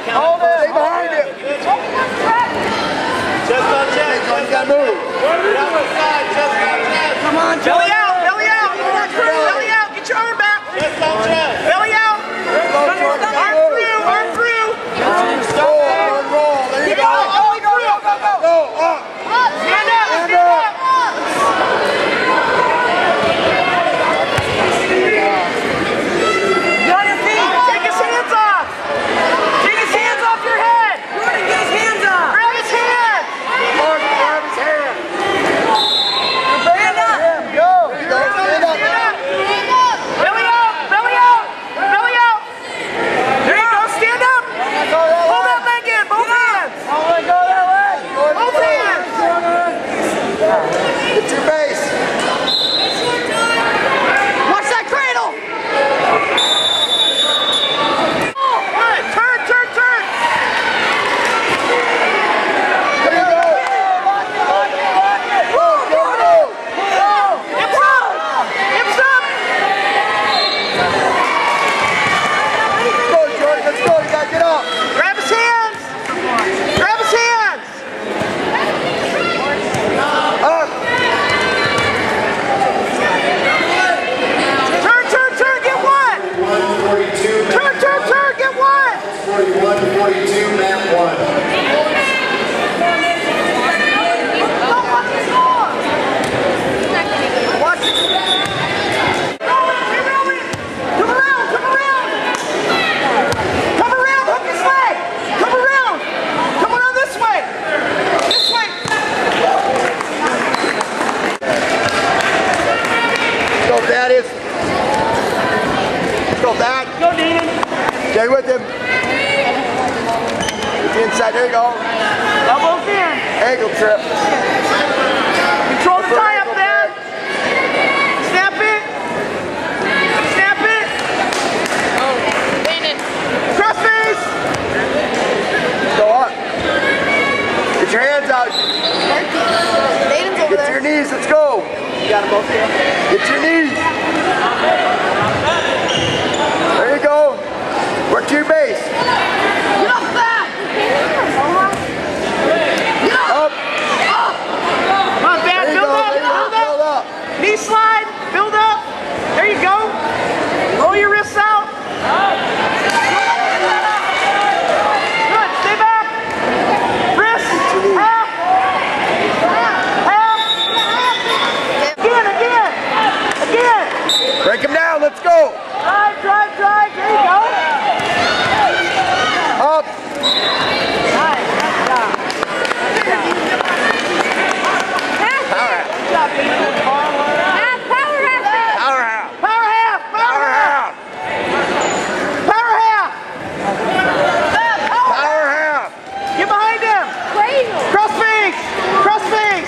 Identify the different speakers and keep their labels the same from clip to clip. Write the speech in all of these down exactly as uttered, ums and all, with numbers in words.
Speaker 1: Hold it. Stay behind him.
Speaker 2: Chest on chest.
Speaker 1: You gotta move.
Speaker 2: Come on,
Speaker 3: belly out, belly out. Belly out. Get your arm back.
Speaker 2: Chest on chest.
Speaker 3: Belly out. Arm through, arm through.
Speaker 1: Roll, roll. There you go.
Speaker 3: All the way through.
Speaker 1: Go, go, go. Go, up.
Speaker 3: Stand up, stand up. Get on your feet. Take his hands off. Take his hands off your head. Jordan, get his hands off. Grab his hand.
Speaker 1: Mark, grab his hand.
Speaker 3: Stand up.
Speaker 1: Go. There you go. Stand up.
Speaker 3: Stand up. Belly out, belly out, belly out. There you go, stand up. Pull that leg in, both hands.
Speaker 1: Oh, go that way.
Speaker 3: Both hands.
Speaker 1: Get your base.
Speaker 3: Watch that cradle. Good, turn, turn, turn.
Speaker 1: There you go. Go, go, go.
Speaker 3: Hips up. Hips up.
Speaker 1: Let's go, Jordan. Let's go. You gotta get up.
Speaker 3: Grab his hands. Grab his hands.
Speaker 1: Up.
Speaker 3: Turn, turn, turn, get one. Turn, turn, turn, get one.
Speaker 2: forty-one forty-two, Matt one.
Speaker 3: Watch it. Keep rolling. Come around, come around. Come around, hook his leg. Come around. Come around this way. This way.
Speaker 1: Go, Thaddeus. Go back.
Speaker 3: Go, Dean.
Speaker 1: Stay with him. Get the inside. There you go.
Speaker 3: Elbows in.
Speaker 1: Ankle trip.
Speaker 3: Control the tie up there. Snap it. Snap it. Cross face.
Speaker 1: Go up. Get your hands out.
Speaker 4: Aiden's over
Speaker 1: Get to your knees. Let's go.
Speaker 3: You got them both here.
Speaker 1: Get to your knees. There you go. Work to your base.
Speaker 4: Get off that!
Speaker 1: Up.
Speaker 3: Come on, Dad.
Speaker 1: There you
Speaker 3: Build
Speaker 1: go.
Speaker 3: up.
Speaker 1: There you go.
Speaker 3: Build up.
Speaker 1: Build up.
Speaker 3: Knee slide. Build up. There you go. Roll your wrists out. Good. Stay back. Wrist. Half. Half. Again, again. Again.
Speaker 1: Break him down. Let's go.
Speaker 3: Drive, drive, drive. There you go.
Speaker 1: Up.
Speaker 3: Nice. Nice job.
Speaker 1: Power.
Speaker 3: Good job, Ethan.
Speaker 1: Power half.
Speaker 3: Power half. Power
Speaker 1: Power
Speaker 3: half.
Speaker 1: half.
Speaker 3: Power half.
Speaker 1: Power half.
Speaker 3: Get behind him. Cross face. Cross face.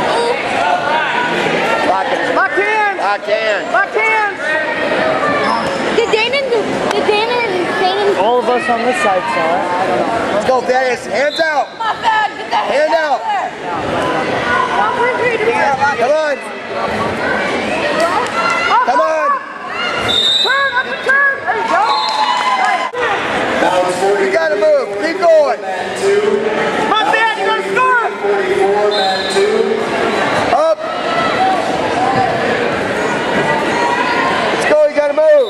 Speaker 1: Lock it.
Speaker 3: Lock hands.
Speaker 1: Lock hands.
Speaker 3: Lock hands.
Speaker 4: Did Dana do, did Dana and Dana
Speaker 3: All of us on this side saw it. I don't know.
Speaker 1: Let's go, Thaddeus. Hands out.
Speaker 4: Not bad, get that
Speaker 1: Hand out. Come on. Come on.
Speaker 3: Turn, up and turn. There you go.
Speaker 2: That was forty.
Speaker 1: You gotta move. Keep going.
Speaker 2: Matt two.
Speaker 3: Come on, Dad, you gotta score.
Speaker 2: forty-four, Matt two.
Speaker 1: Up. Let's go. You gotta move.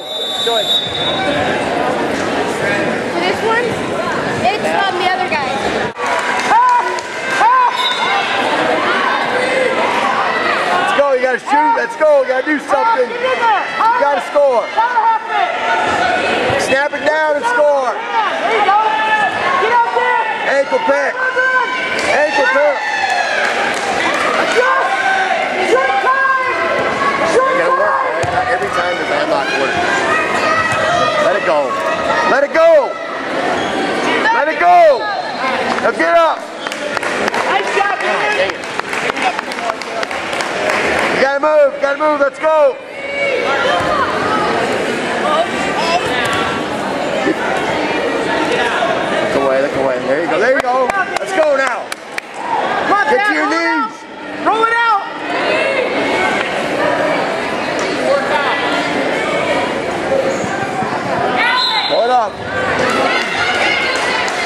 Speaker 4: this one? It's um, the other guy.
Speaker 1: Let's go. You gotta shoot. Let's go. You gotta do something. You gotta score. Snap it down and score.
Speaker 3: There you go. Get out there.
Speaker 1: Ankle pick. Ankle pick.
Speaker 3: Adjust. Short time. Short
Speaker 1: You gotta work.
Speaker 3: time.
Speaker 1: Every time the headlock works. Let it go. Let it go. Let it go. Now get up.
Speaker 3: Nice job, man.
Speaker 1: You gotta move. You gotta move. Let's go. Look away. Look away. There you go. There you go. Let's go now.
Speaker 3: Come on,
Speaker 1: Get
Speaker 3: Dad,
Speaker 1: to your
Speaker 3: roll it out.
Speaker 1: knees.
Speaker 3: Roll it out.
Speaker 1: Pull it up.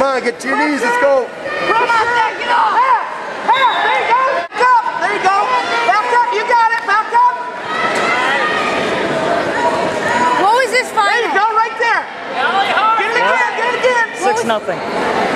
Speaker 1: on, get to your knees. Let's go.
Speaker 3: Come on, Nick, get off. Half. Half. There you go. Back up. There you go. Back up. You got it. Back up.
Speaker 4: What was this
Speaker 3: There you
Speaker 4: final?
Speaker 3: go, right there. Get it again. Get it again.
Speaker 5: Six nothing.